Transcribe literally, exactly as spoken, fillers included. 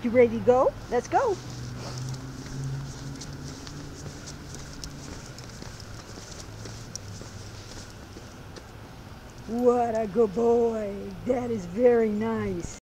You ready to go? Let's go. What a good boy. That is very nice.